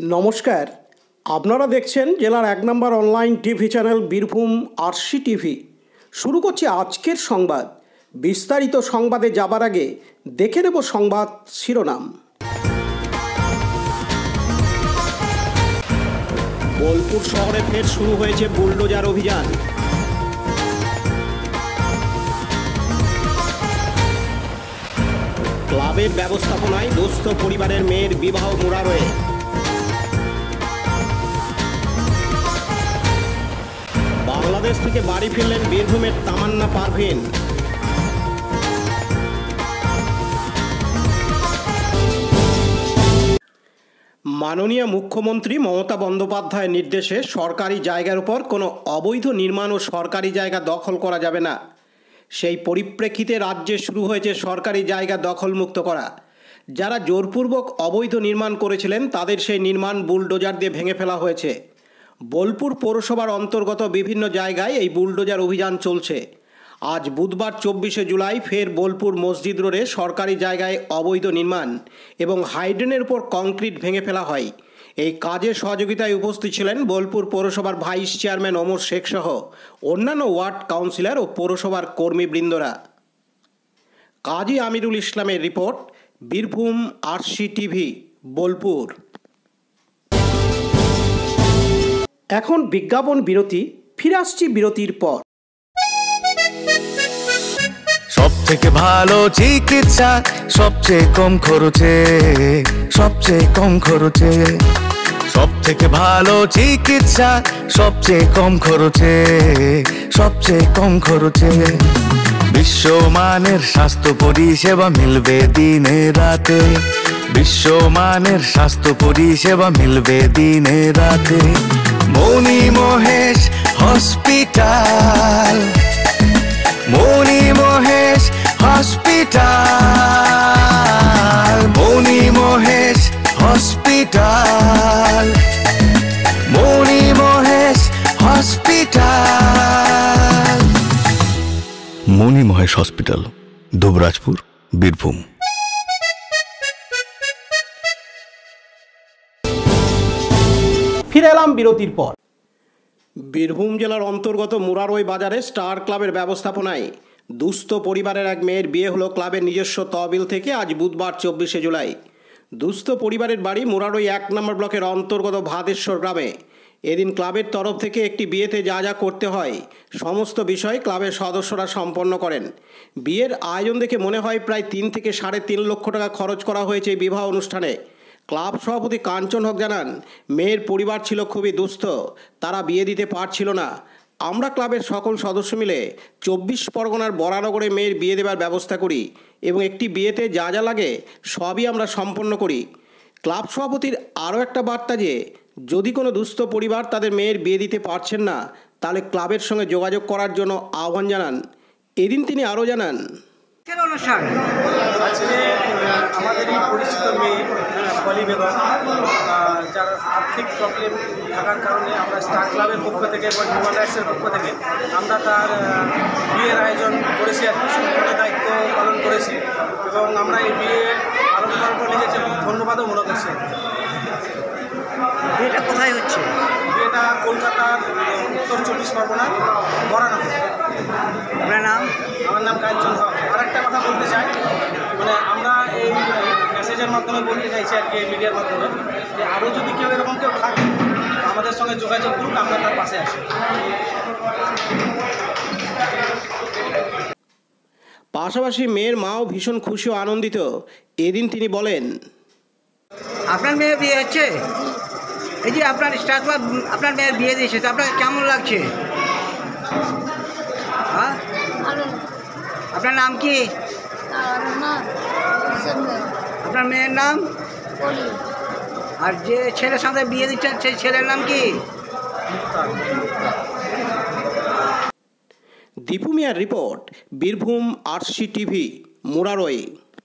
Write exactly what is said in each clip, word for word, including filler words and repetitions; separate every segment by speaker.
Speaker 1: নমস্কার, আপনারা দেখছেন জেলার এক নম্বর online TV channel Birbhum RC TV. শুরু করছি আজকের সংবাদ। বিস্তারিত সংবাদে যাবার আগে দেখে নেব সংবাদ শিরোনাম। বোলপুর শহরে ফের শুরু হয়েছে বুলডোজার অভিযান। ক্লাবের ব্যবস্থাপনায় দুস্থ পরিবারের মেয়ের বিবাহ মুরারোয়ে। বাংলাদেশ থেকে বাড়ি ফিরলেন বীরভূমের তামান্না পারভিন। মাননীয় মুখ্যমন্ত্রী মমতা বন্দ্যোপাধ্যায়ের নির্দেশে সরকারি জায়গার উপর কোনো অবৈধ নির্মাণ ও সরকারি জায়গা দখল করা যাবে না। সেই পরিপ্রেক্ষিতে রাজ্যে শুরু হয়েছে সরকারি জায়গা দখলমুক্ত করা। যারা জোরপূর্বক অবৈধ নির্মাণ করেছিলেন তাদের সেই নির্মাণ বুলডোজার দিয়ে ভেঙে ফেলা হয়েছে। বোলপুর পৌরসভার অন্তর্গত বিভিন্ন জায়গায় এই বুলডোজার অভিযান চলছে। আজ বুধবার চব্বিশে জুলাই ফের বোলপুর মসজিদ রোডে সরকারি জায়গায় অবৈধ নির্মাণ এবং হাইড্রেনের উপর কংক্রিট ভেঙে ফেলা হয়। এই কাজে সহযোগিতায় উপস্থিত ছিলেন বোলপুর পৌরসভার ভাইস চেয়ারম্যান ওমর শেখ সহ অন্যান্য ওয়ার্ড কাউন্সিলর ও পৌরসভার কর্মীবৃন্দরা। কাজী আমিরুল ইসলামের রিপোর্ট, বীরভূম আরসি টিভি, বোলপুর। এখন বিজ্ঞাপন বিরতি, ফিরে আসছি বিরতির পর।
Speaker 2: সব থেকে ভালো চিকিৎসা সবচেয়ে কম খরচে, সবচেয়ে কম খরচে। সব থেকে ভালো চিকিৎসা সবচেয়ে কম খরচে, সবচেয়ে কম খরচে। বিশ্বমানের স্বাস্থ্য পরিষেবা মিলবে দিনে রাতে, বিশ্বমানের স্বাস্থ্য পরিষেবা মিলবে দিনে রাতে। Mani Mahesh hospital, Mani Mahesh hospital, Mani Mahesh hospital, Mani Mahesh hospital. Mani Mahesh hospital, Dubrajpur, Birbhum.
Speaker 1: ফিরে এলাম বিরতির পর। বীরভূম জেলার অন্তর্গত মুরারোই বাজারে স্টার ক্লাবের ব্যবস্থাপনায় দুস্থ পরিবারের এক মেয়ের বিয়ে হলো ক্লাবের নিজস্ব তহবিল থেকে আজ বুধবার চব্বিশে জুলাই। দুস্থ পরিবারের বাড়ি মুরারোই এক নম্বর ব্লকের অন্তর্গত ভাদেশ্বর গ্রামে। এদিন ক্লাবের তরফ থেকে একটি বিয়েতে যা যা করতে হয় সমস্ত বিষয় ক্লাবের সদস্যরা সম্পন্ন করেন। বিয়ের আয়োজন দেখে মনে হয় প্রায় তিন থেকে সাড়ে তিন লক্ষ টাকা খরচ করা হয়েছে এই বিবাহ অনুষ্ঠানে। ক্লাব সভাপতি কাঞ্চন হক জানান, মেয়ের পরিবার ছিল খুবই দুস্থ, তারা বিয়ে দিতে পারছিল না। আমরা ক্লাবের সকল সদস্য মিলে চব্বিশ পরগনার বরানগরে মেয়ের বিয়ে দেওয়ার ব্যবস্থা করি এবং একটি বিয়েতে যা যা লাগে সবই আমরা সম্পন্ন করি। ক্লাব সভাপতির আরও একটা বার্তা যে যদি কোনো দুস্থ পরিবার তাদের মেয়ের বিয়ে দিতে পারছেন না তাহলে ক্লাবের সঙ্গে যোগাযোগ করার জন্য আহ্বান জানান। এদিন তিনি আরও জানান,
Speaker 3: আজকে আমাদের এই পরিচিত মেয়ে পলি বেগম, যার আর্থিক প্রবলেম থাকার কারণে আমরা স্টার ক্লাবের পক্ষ থেকে এবং হিউম্যান রাইটসের পক্ষ থেকে আমরা তার বিয়ের আয়োজন করেছি আর কি, সম্পূর্ণ দায়িত্ব পালন করেছি এবং আমরা এই বিয়ে পালন করার পর নিজেকে ধন্যবাদও মনে করছি।
Speaker 4: বিয়েটা কোথায় হচ্ছে?
Speaker 3: বিয়েটা কলকাতার উত্তর চব্বিশ পরগনা বরানগর।
Speaker 4: আপনার নাম?
Speaker 3: আমার নাম কাঞ্চন হক। আর একটা কথা বলতে চাই, মানে আমরা এই মেসেজের মাধ্যমে বলতে চাইছি আর কি, এই মিডিয়ার মাধ্যমে, যে আরও যদি কেউ এরকম কেউ থাকে আমাদের সঙ্গে যোগাযোগ করুন, আমরা তার পাশে আছি।
Speaker 1: পাশাপাশি মেয়ের মাও ভীষণ খুশি ও আনন্দিত। এদিন তিনি বলেন,
Speaker 4: আপনার মেয়ের বিয়ে হচ্ছে, এই যে আপনার স্টার ক্লাব আপনার মেয়ের বিয়ে দিয়েছে, তো আপনার কেমন লাগছে? হ্যাঁ, আপনার নাম কি? আপনার মেয়ের নাম? আর যে ছেলের সাথে বিয়ে দিচ্ছেন সেই ছেলের নাম কি?
Speaker 1: দীপু মিয়ার রিপোর্ট, বীরভূম আরসি টিভি, মুরারোই।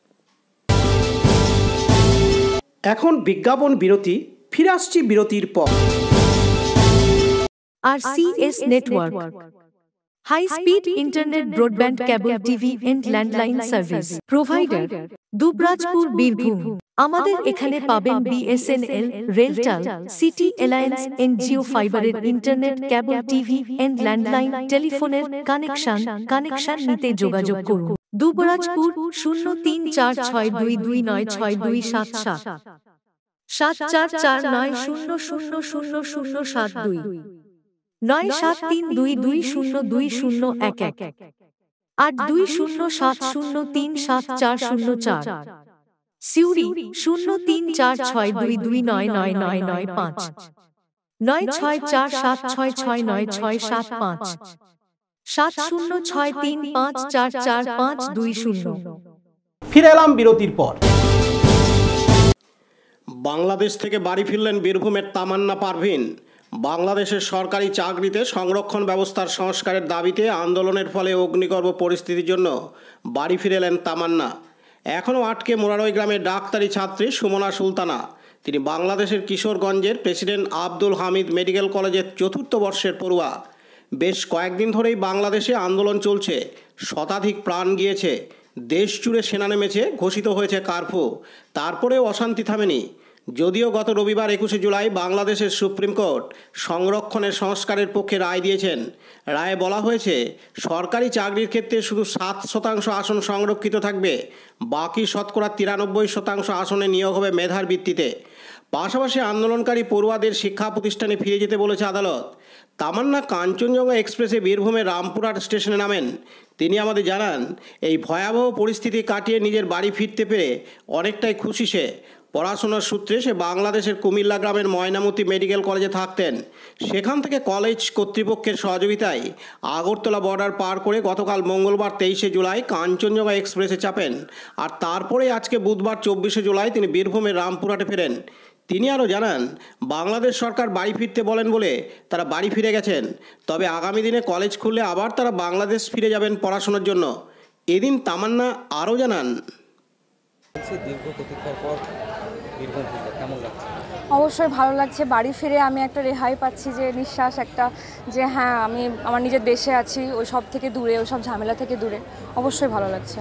Speaker 1: এখন বিজ্ঞাপন বিরতি, ফিরে আসছি বিরতির পর।
Speaker 5: RCS network. High speed internet broadband cable TV and landline service provider Dubrajpur Birbhum. আমাদের এখানে পাবেন BSNL, RailTel, City Alliance and Jio ফাইবারের internet, cable TV and landline টেলিফোনের কানেকশন কানেকশন নিতে যোগাযোগ করুন। দুবরাজপুর শূন্য তিন চার ছয় দুই দুই নয় ছয় দুই সাত সাত সাত চার চার নয় শূন্য শূন্য শূন্য শূন্য সাত দুই নয় সাত তিন দুই দুই শূন্য দুই শূন্য এক এক আট দুই শূন্য সাত শূন্য তিন সাত চার শূন্য চার সিউড়ি শূন্য তিন চার ছয় দুই দুই নয় নয় নয় নয় পাঁচ নয় ছয় চার সাত ছয় ছয় নয় ছয় সাত পাঁচ সাত শূন্য ছয় তিন পাঁচ চার চার পাঁচ দুই শূন্য।
Speaker 1: ফিরে এলাম বিরতির পর। বাংলাদেশ থেকে বাড়ি ফিরলেন বীরভূমের তামান্না পারভিন। বাংলাদেশের সরকারি চাকরিতে সংরক্ষণ ব্যবস্থার সংস্কারের দাবিতে আন্দোলনের ফলে অগ্নিগর্ভ পরিস্থিতির জন্য বাড়ি ফিরে এলেন তামান্না। এখনও আটকে মোরারই গ্রামের ডাক্তারি ছাত্রী সুমনা সুলতানা। তিনি বাংলাদেশের কিশোরগঞ্জের প্রেসিডেন্ট আব্দুল হামিদ মেডিকেল কলেজের চতুর্থ বর্ষের পড়ুয়া। বেশ কয়েকদিন ধরেই বাংলাদেশে আন্দোলন চলছে, শতাধিক প্রাণ গিয়েছে, দেশ জুড়ে সেনা নেমেছে, ঘোষিত হয়েছে কারফিউ, তারপরেও অশান্তি থামেনি। যদিও গত রবিবার একুশে জুলাই বাংলাদেশের সুপ্রিম কোর্ট সংরক্ষণের সংস্কারের পক্ষে রায় দিয়েছেন। রায়ে বলা হয়েছে সরকারি চাকরির ক্ষেত্রে শুধু সাত শতাংশ আসন সংরক্ষিত থাকবে, বাকি শতকরা তিরানব্বই শতাংশ আসনে নিয়োগ হবে মেধার ভিত্তিতে। পাশাপাশি আন্দোলনকারী পড়ুয়াদের শিক্ষা প্রতিষ্ঠানে ফিরে যেতে বলেছে আদালত। তামান্না কাঞ্চনজঙ্ঘা এক্সপ্রেসে বীরভূমের রামপুরহাট স্টেশনে নামেন। তিনি আমাদের জানান, এই ভয়াবহ পরিস্থিতি কাটিয়ে নিজের বাড়ি ফিরতে পেরে অনেকটাই খুশি সে। পড়াশোনার সূত্রে সে বাংলাদেশের কুমিল্লা গ্রামের ময়নামতি মেডিকেল কলেজে থাকতেন। সেখান থেকে কলেজ কর্তৃপক্ষের সহযোগিতায় আগরতলা বর্ডার পার করে গতকাল মঙ্গলবার তেইশে জুলাই কাঞ্চনজঙ্ঘা এক্সপ্রেসে চাপেন। আর তারপরে আজকে বুধবার চব্বিশে জুলাই তিনি বীরভূমের রামপুরহাটে ফেরেন। তিনি আরও জানান, বাংলাদেশ সরকার বাড়ি ফিরতে বলেন বলে তারা বাড়ি ফিরে গেছেন, তবে আগামী দিনে কলেজ খুললে আবার তারা বাংলাদেশ ফিরে যাবেন পড়াশোনার জন্য। এদিন তামান্না আরও জানান,
Speaker 6: অবশ্যই ভালো লাগছে। বাড়ি ফিরে আমি একটা রেহাই পাচ্ছি, যে নিঃশ্বাস একটা, যে হ্যাঁ আমি আমার নিজের দেশে আছি, ওই সব থেকে দূরে, ওই সব ঝামেলা থেকে দূরে। অবশ্যই ভালো লাগছে।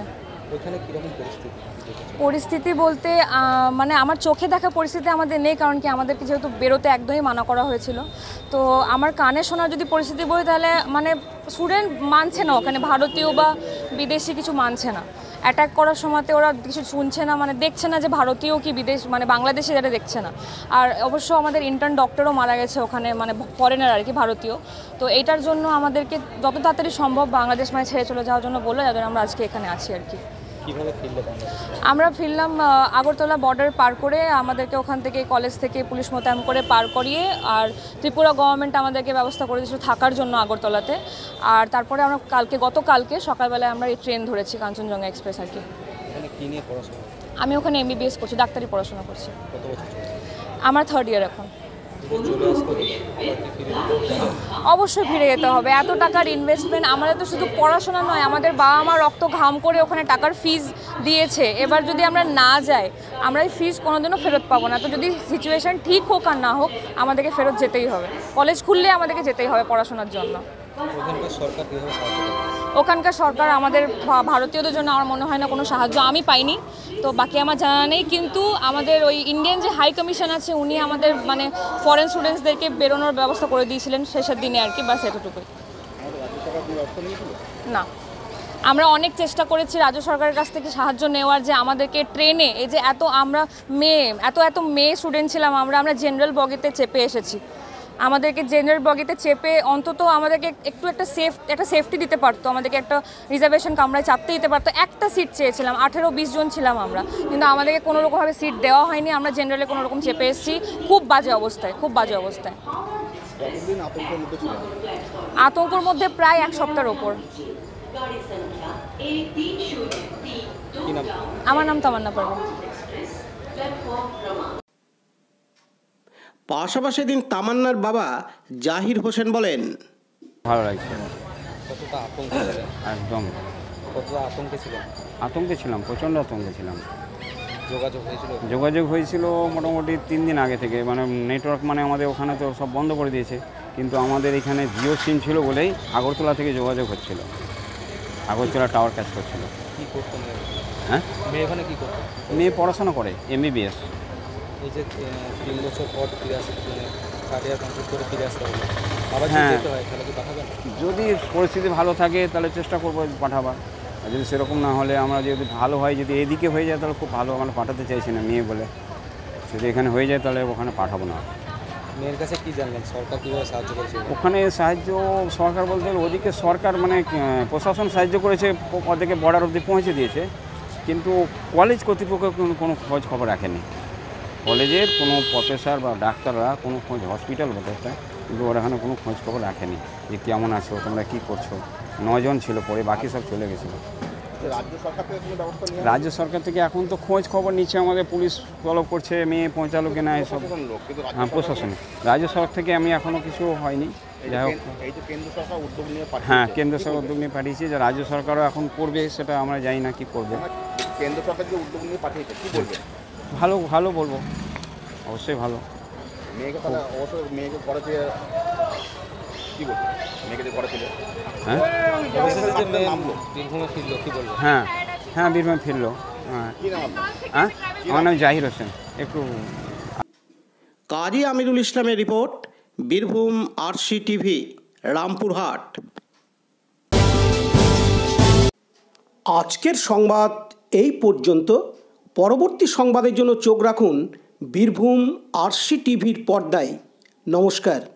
Speaker 6: পরিস্থিতি বলতে মানে আমার চোখে দেখা পরিস্থিতি আমাদের নেই, কারণ কি আমাদেরকে যেহেতু বেরোতে একদমই মানা করা হয়েছিল। তো আমার কানে শোনার যদি পরিস্থিতি বলি, তাহলে মানে স্টুডেন্ট মানছে না, ওখানে ভারতীয় বা বিদেশি কিছু মানছে না। অ্যাটাক করার সময়তে ওরা কিছু শুনছে না, মানে দেখছে না যে ভারতীয় কি বিদেশ, মানে বাংলাদেশে যারা দেখছে না। আর অবশ্য আমাদের ইন্টার্ন ডক্টরও মারা গেছে ওখানে, মানে ফরেনার আর কি, ভারতীয়। তো এইটার জন্য আমাদেরকে যত তাড়াতাড়ি সম্ভব বাংলাদেশ মানে ছেড়ে চলে যাওয়ার জন্য বললো, যাদের আমরা আজকে এখানে আছি আর কি। আমরা ফিরলাম আগরতলা বর্ডার পার করে, আমাদেরকে ওখান থেকে কলেজ থেকে পুলিশ মোতায়েন করে পার করিয়ে, আর ত্রিপুরা গভর্নমেন্ট আমাদেরকে ব্যবস্থা করে দিয়েছিল থাকার জন্য আগরতলাতে। আর তারপরে আমরা কালকে গতকালকে সকালবেলায় আমরা এই ট্রেন ধরেছি কাঞ্চনজঙ্ঘা এক্সপ্রেস আর কি। আমি ওখানে এমবিবিএস করছি, ডাক্তারি পড়াশোনা করছি। আমার থার্ড ইয়ার এখন। অবশ্যই ফিরে যেতে হবে। এত টাকার ইনভেস্টমেন্ট, আমাদের তো শুধু পড়াশোনা নয়, আমাদের বাবা মা রক্ত ঘাম করে ওখানে টাকার ফিজ দিয়েছে। এবার যদি আমরা না যাই, আমরা এই ফিজ কোনোদিনও ফেরত পাবো না। তো যদি সিচুয়েশান ঠিক হোক আর না হোক, আমাদেরকে ফেরত যেতেই হবে। কলেজ খুললে আমাদেরকে যেতেই হবে পড়াশোনার জন্য। ওখানকার সরকার আমাদের ভারতীয়দের জন্য আমার মনে হয় না কোনো সাহায্য আমি পাইনি, তো বাকি আমার জানা নেই। কিন্তু আমাদের ওই ইন্ডিয়ান যে হাই কমিশন আছে, উনি আমাদের মানে ফরেন স্টুডেন্টসদেরকে বেরোনোর ব্যবস্থা করে দিয়েছিলেন শেষের দিনে আর কি, বাস এতটুকুই। না, আমরা অনেক চেষ্টা করেছি রাজ্য সরকারের কাছ থেকে সাহায্য নেওয়ার, যে আমাদেরকে ট্রেনে, এই যে এত আমরা মেয়ে এত এত মেয়ে স্টুডেন্ট ছিলাম, আমরা আমরা জেনারেল বগিতে চেপে এসেছি। আমাদেরকে জেনারেল বগিতে চেপে অন্তত আমাদেরকে একটু একটা সেফ একটা সেফটি দিতে পারতো, আমাদেরকে একটা রিজার্ভেশন কামরায় চাপতে দিতে পারতো। একটা সিট চেয়েছিলাম, আঠেরো বিশ জন ছিলাম আমরা, কিন্তু আমাদেরকে কোনো রকমভাবে সিট দেওয়া হয়নি। আমরা জেনারেলে কোনো রকম চেপে এসেছি, খুব বাজে অবস্থায়, খুব বাজে অবস্থায়। আতঙ্কর মধ্যে প্রায় এক সপ্তাহের ওপর। আমার নাম তামান্না পারভিন।
Speaker 1: পাশাপাশি দিন তামান্নার বাবা জাহির হোসেন বলেন,
Speaker 7: ভালো লাগছে। কতটা আতঙ্ক একদম কতটা আতঙ্কে ছিলেন? আতঙ্কে ছিলাম, প্রচণ্ড আতঙ্কে ছিলাম। যোগাযোগ হয়েছিল যোগাযোগ হয়েছিল মোটামুটি তিন দিন আগে থেকে, মানে নেটওয়ার্ক মানে আমাদের ওখানে তো সব বন্ধ করে দিয়েছে। কিন্তু আমাদের এখানে জিও সিম ছিল বলেই আগরতলা থেকে যোগাযোগ হচ্ছিল, আগরতলা টাওয়ার কাজ করছিল।
Speaker 8: কী করতো মেয়ে?
Speaker 7: হ্যাঁ,
Speaker 8: মেয়ে ওখানে কী করতো?
Speaker 7: মেয়ে পড়াশোনা করে এমবিবিএস।
Speaker 8: এই যে তিন বছর পর ফিরে আসতে মানে থার্ড ইয়ার কমপ্লিট করে ফিরে আসতে হবে, আবার যদি
Speaker 7: হ্যাঁ।
Speaker 8: যেতে হয় তাহলে কি পাঠাবেন?
Speaker 7: যদি পরিস্থিতি ভালো থাকে তাহলে চেষ্টা করবো পাঠাবার, আর যদি সেরকম না হলে আমরা যদি ভালো হয়, যদি এদিকে হয়ে যায় তাহলে খুব ভালো, আমরা পাঠাতে চাইছি না মেয়ে বলে। যদি এখানে হয়ে যায় তাহলে ওখানে পাঠাবো না।
Speaker 8: মেয়ের কাছে কী জানলেন, সরকার কীভাবে সাহায্য করেছে?
Speaker 7: ওখানে সাহায্য সরকার বলতে গেলে ওদিকে সরকার মানে আহ, প্রশাসন সাহায্য করেছে, ওদিকে বর্ডার অবধি পৌঁছে দিয়েছে, কিন্তু কলেজ কর্তৃপক্ষ কোনো কোনো খোঁজ খবর রাখেনি। কলেজের কোনো প্রফেসর বা ডাক্তাররা কোনো খোঁজ, হসপিটাল বলতে একটা, কিন্তু ওরা এখানে কোনো খোঁজ খবর রাখেনি যে কেমন আছো, তোমরা কী করছো। নজন ছিল, পরে বাকি সব চলে গেছিলো।
Speaker 9: রাজ্য সরকার থেকে কোনো ব্যবস্থা নেওয়া
Speaker 7: রাজ্য সরকার থেকে এখন তো খোঁজ খবর নিচ্ছে, আমাদের পুলিশ তলব করছে মেয়ে পৌঁছালো কিনা এসব।
Speaker 9: লোক কিন্তু রাজ্য
Speaker 7: হ্যাঁ, প্রশাসনিক রাজ্য সরকার থেকে আমি এখনও কিছু হয়নি। যাই হোক,
Speaker 9: এই যে কেন্দ্র সরকার উদ্যোগ নিয়ে পাঠিয়েছে,
Speaker 7: হ্যাঁ কেন্দ্র সরকার উদ্যোগ নিয়ে পাঠিয়েছে, যে রাজ্য সরকারও এখন করবে সেটা আমরা জানি না কী করবে।
Speaker 9: কেন্দ্র সরকার যে উদ্যোগ নিয়ে পাঠিয়েছে কী বলবে?
Speaker 7: ভালো ভালো বলবো, অবশ্যই ভালো।
Speaker 9: মেয়েকে তাহলে অবশ্যই মেয়েকে করেছে কী বলবে? মেয়েকে যে করেছিল
Speaker 7: হ্যাঁ
Speaker 8: অবশেষে যে মেয়ে বীরভূমে ফিরলো, কী বলবো?
Speaker 7: হ্যাঁ হ্যাঁ বীরভূম ফিরলো। হ্যাঁ,
Speaker 9: কী নাম আপনার?
Speaker 7: হ্যাঁ আমার নাম জাহির হোসেন। একটু
Speaker 1: কাজী আমিরুল ইসলামের রিপোর্ট, বীরভূম আরসি টিভি, রামপুরহাট। আজকের সংবাদ এই পর্যন্ত। পরবর্তী সংবাদের জন্য চোখ রাখুন বীরভূম আরসি টিভির পর্দায়। নমস্কার।